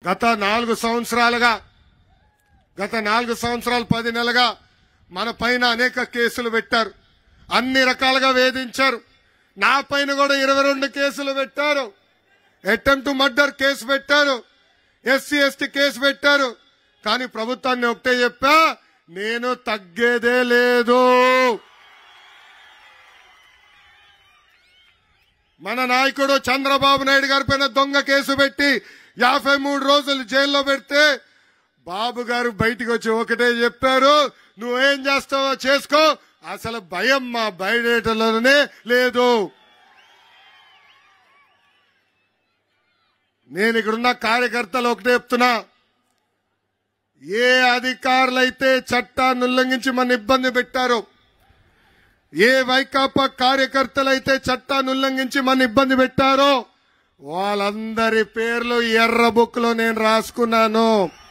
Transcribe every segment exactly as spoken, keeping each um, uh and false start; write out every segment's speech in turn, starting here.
గత నాలుగు సంవత్సరాలుగా గత నాలుగు సంవత్సరాలు పది నెలలుగా మన పైన అనేక కేసులు పెట్టారు, అన్ని రకాలుగా వేధించారు. నా పైన కూడా ఇరవై రెండు కేసులు పెట్టారు. అటెంప్ట్ మర్డర్ కేసు పెట్టారు, ఎస్సీ ఎస్టీ కేసు పెట్టారు. కానీ ప్రభుత్వాన్ని ఒకటే చెప్పా, నేను తగ్గేదే లేదు. మన నాయకుడు చంద్రబాబు నాయుడు గారి పైన దొంగ కేసు పెట్టి యాభై మూడు రోజులు జైల్లో పెడితే బాబు గారు బయటికి వచ్చి ఒకటే చెప్పారు, నువ్వేం చేస్తావో చేసుకో, అసలు భయం మా బయటలోనే లేదు. నేను ఇక్కడున్న కార్యకర్తలు ఒకటే చెప్తున్నా, ఏ అధికారులైతే చట్టాన్ని ఉల్లంఘించి మన ఇబ్బంది పెట్టారో, ఏ వైకాపా కార్యకర్తలైతే చట్టాన్ని ఉల్లంఘించి మన ఇబ్బంది పెట్టారో వాళ్ళందరి పేర్లు ఎర్ర బుక్ లో నేను రాసుకున్నాను.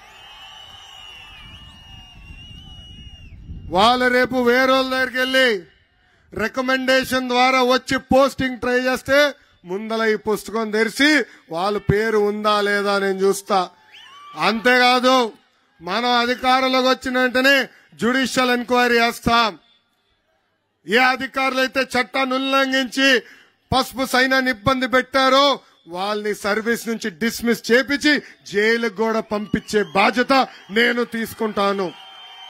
వాళ్ళు రేపు వేరేళ్ళ దగ్గరికి వెళ్ళి రికమెండేషన్ ద్వారా వచ్చి పోస్టింగ్ ట్రై చేస్తే ముందల ఈ పుస్తకం తెరిచి వాళ్ళ పేరు ఉందా లేదా నేను చూస్తా. అంతేకాదు, మనం అధికారంలోకి వచ్చిన వెంటనే జ్యుడిషియల్ ఎంక్వైరీ చేస్తాం. ఏ అధికారులు అయితే చట్టాన్ని ఉల్లంఘించి పసుపు సైన్యాన్ని ఇబ్బంది పెట్టారో వాళ్ళని సర్వీస్ నుంచి డిస్మిస్ చేపించి జైలుకు కూడా పంపించే బాధ్యత నేను తీసుకుంటాను.